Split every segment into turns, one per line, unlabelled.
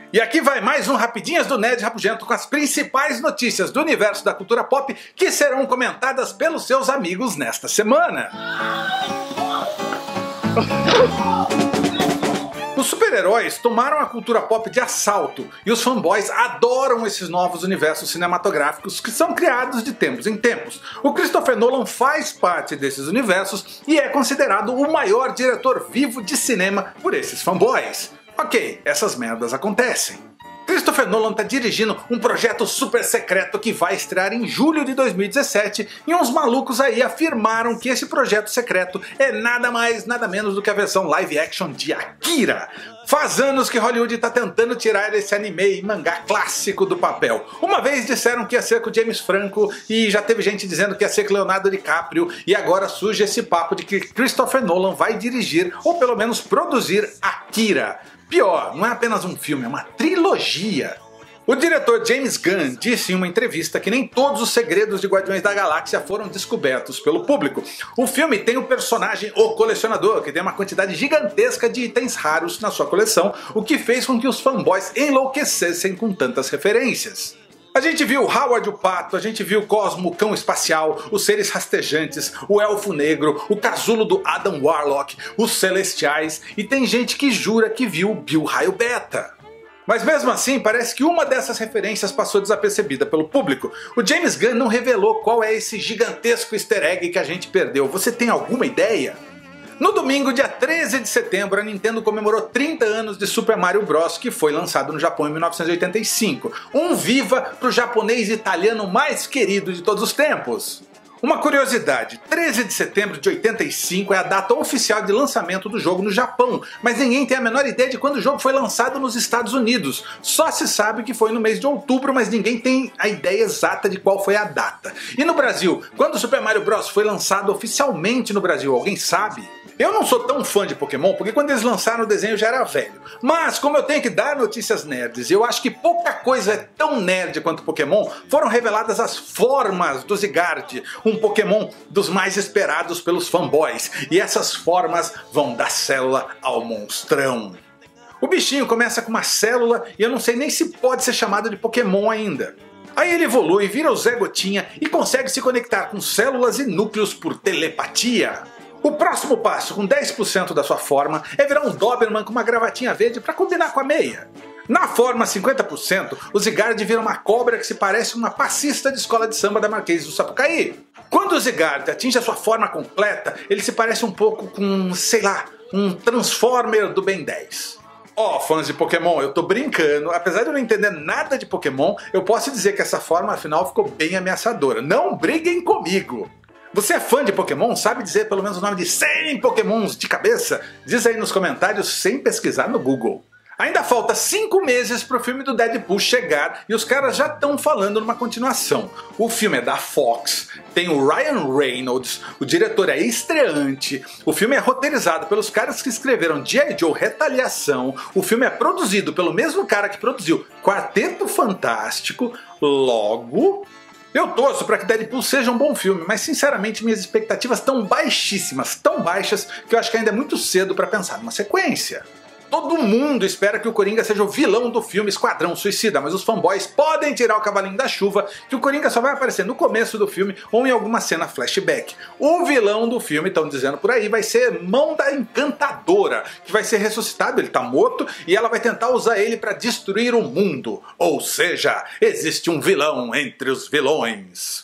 E aqui vai mais um Rapidinhas do Nerd Rabugento com as principais notícias do universo da cultura pop que serão comentadas pelos seus amigos nesta semana. Os super-heróis tomaram a cultura pop de assalto e os fanboys adoram esses novos universos cinematográficos que são criados de tempos em tempos. O Christopher Nolan faz parte desses universos e é considerado o maior diretor vivo de cinema por esses fanboys. Ok, essas merdas acontecem. Christopher Nolan tá dirigindo um projeto super secreto que vai estrear em julho de 2017 e uns malucos aí afirmaram que esse projeto secreto é nada mais nada menos do que a versão live action de Akira. Faz anos que Hollywood tá tentando tirar esse anime e mangá clássico do papel. Uma vez disseram que ia ser com o James Franco e já teve gente dizendo que ia ser com Leonardo DiCaprio e agora surge esse papo de que Christopher Nolan vai dirigir ou pelo menos produzir Akira. Pior, não é apenas um filme, é uma trilogia. O diretor James Gunn disse em uma entrevista que nem todos os segredos de Guardiões da Galáxia foram descobertos pelo público. O filme tem o personagem O Colecionador, que tem uma quantidade gigantesca de itens raros na sua coleção, o que fez com que os fanboys enlouquecessem com tantas referências. A gente viu Howard o Pato, a gente viu Cosmo o Cão Espacial, os Seres Rastejantes, o Elfo Negro, o Casulo do Adam Warlock, os Celestiais e tem gente que jura que viu Bill Raio Beta. Mas mesmo assim, parece que uma dessas referências passou desapercebida pelo público. O James Gunn não revelou qual é esse gigantesco easter egg que a gente perdeu. Você tem alguma ideia? No domingo, dia 13 de setembro, a Nintendo comemorou 30 anos de Super Mario Bros, que foi lançado no Japão em 1985. Um viva pro japonês italiano mais querido de todos os tempos. Uma curiosidade, 13 de setembro de 85 é a data oficial de lançamento do jogo no Japão, mas ninguém tem a menor ideia de quando o jogo foi lançado nos Estados Unidos. Só se sabe que foi no mês de outubro, mas ninguém tem a ideia exata de qual foi a data. E no Brasil, quando o Super Mario Bros foi lançado oficialmente no Brasil, alguém sabe? Eu não sou tão fã de Pokémon, porque quando eles lançaram o desenho eu já era velho. Mas como eu tenho que dar notícias nerds, e eu acho que pouca coisa é tão nerd quanto Pokémon, foram reveladas as formas do Zygarde, um Pokémon dos mais esperados pelos fanboys. E essas formas vão da célula ao monstrão. O bichinho começa com uma célula e eu não sei nem se pode ser chamado de Pokémon ainda. Aí ele evolui, vira o Zé Gotinha e consegue se conectar com células e núcleos por telepatia. O próximo passo, com 10% da sua forma, é virar um Doberman com uma gravatinha verde para combinar com a meia. Na forma 50%, o Zygarde vira uma cobra que se parece com uma passista de escola de samba da Marquês do Sapucaí. Quando o Zygarde atinge a sua forma completa, ele se parece um pouco com, sei lá, um Transformer do Ben 10. Ó, fãs de Pokémon, eu tô brincando, apesar de eu não entender nada de Pokémon, eu posso dizer que essa forma afinal ficou bem ameaçadora. Não briguem comigo! Você é fã de Pokémon? Sabe dizer pelo menos o nome de 100 Pokémons de cabeça? Diz aí nos comentários sem pesquisar no Google. Ainda falta 5 meses pro filme do Deadpool chegar e os caras já estão falando numa continuação. O filme é da Fox, tem o Ryan Reynolds, o diretor é estreante, o filme é roteirizado pelos caras que escreveram G.I. Joe Retaliação, o filme é produzido pelo mesmo cara que produziu Quarteto Fantástico, logo... Eu torço para que Deadpool seja um bom filme, mas sinceramente minhas expectativas estão baixíssimas, tão baixas que eu acho que ainda é muito cedo para pensar numa sequência. Todo mundo espera que o Coringa seja o vilão do filme Esquadrão Suicida, mas os fanboys podem tirar o cavalinho da chuva que o Coringa só vai aparecer no começo do filme ou em alguma cena flashback. O vilão do filme, estão dizendo por aí, vai ser Mão da Encantadora, que vai ser ressuscitado, ele tá morto, e ela vai tentar usar ele para destruir o mundo. Ou seja, existe um vilão entre os vilões.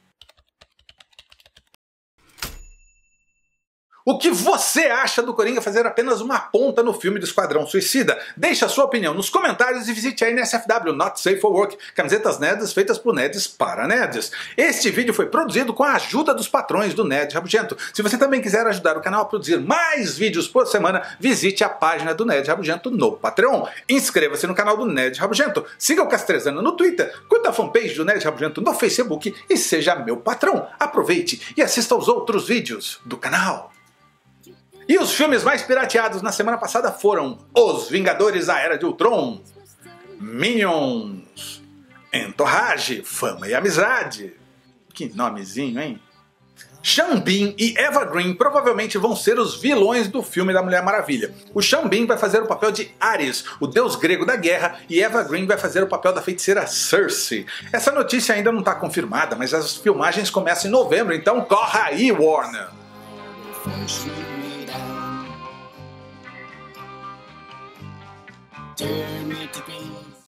O que você acha do Coringa fazer apenas uma ponta no filme do Esquadrão Suicida? Deixe a sua opinião nos comentários e visite a NSFW Not Safe for Work, camisetas nerds feitas por nerds para nerds. Este vídeo foi produzido com a ajuda dos patrões do Nerd Rabugento. Se você também quiser ajudar o canal a produzir mais vídeos por semana, visite a página do Nerd Rabugento no Patreon. Inscreva-se no canal do Nerd Rabugento, siga o Castrezano no Twitter, curta a fanpage do Nerd Rabugento no Facebook e seja meu patrão. Aproveite e assista aos outros vídeos do canal. E os filmes mais pirateados na semana passada foram Os Vingadores A Era de Ultron, Minions, Entourage, Fama e Amizade. Que nomezinho, hein? Sean Bean e Eva Green provavelmente vão ser os vilões do filme da Mulher Maravilha. O Sean Bean vai fazer o papel de Ares, o deus grego da guerra, e Eva Green vai fazer o papel da feiticeira Cersei. Essa notícia ainda não está confirmada, mas as filmagens começam em novembro, então corra aí, Warner!